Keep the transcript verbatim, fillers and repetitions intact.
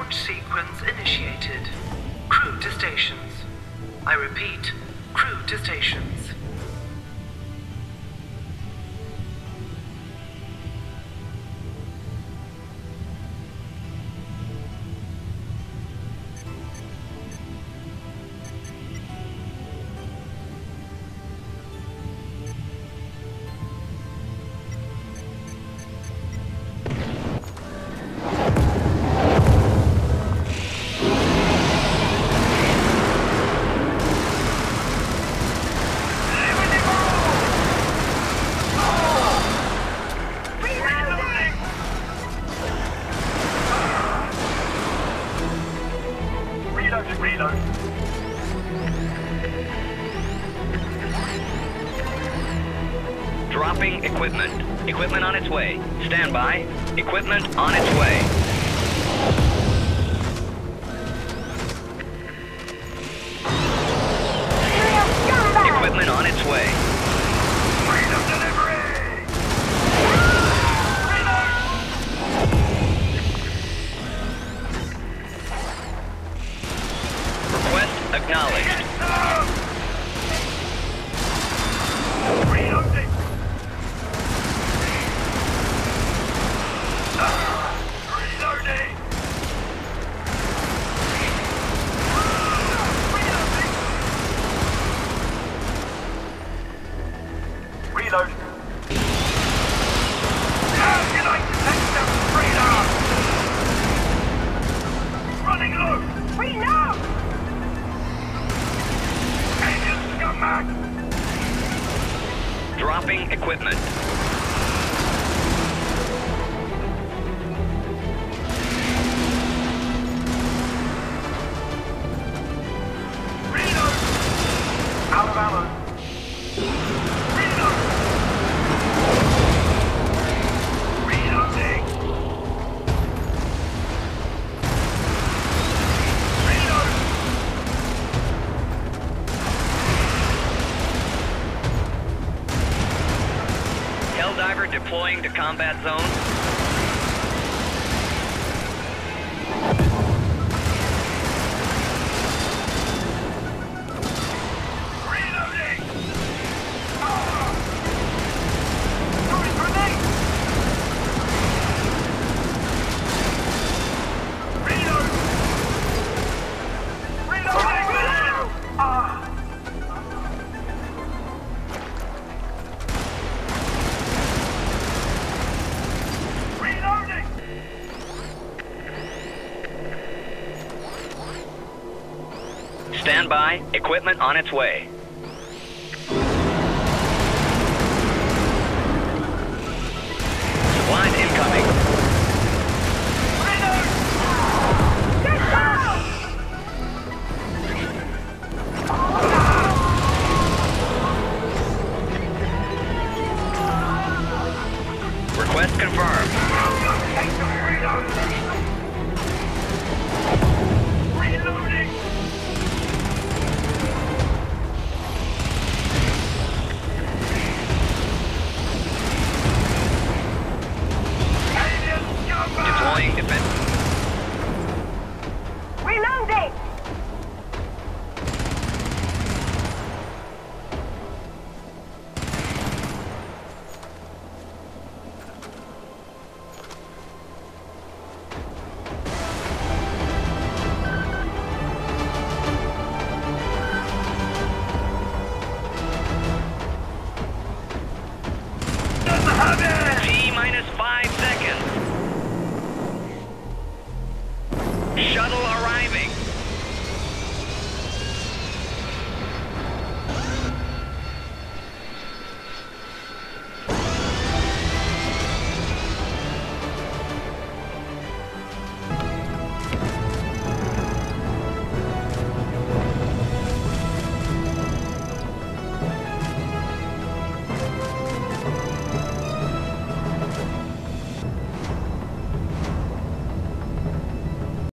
Launch sequence initiated. Crew to stations. I repeat, crew to stations. Dropping equipment. Equipment on its way. Stand by. Equipment on its way. Equipment on its way. Freedom delivery! Request acknowledged. Reloading! Reloading! Reload! How can I detect them freedom? Running low! Reload! Alien scumbag! Dropping equipment. Reload! Out of ammo. Reload! Reloading! Reload! Helldiver deploying to combat zone. Reloading! Ah! Throwing grenade! Reload! Reloading! Ah! Reloading! Stand by. Equipment on its way.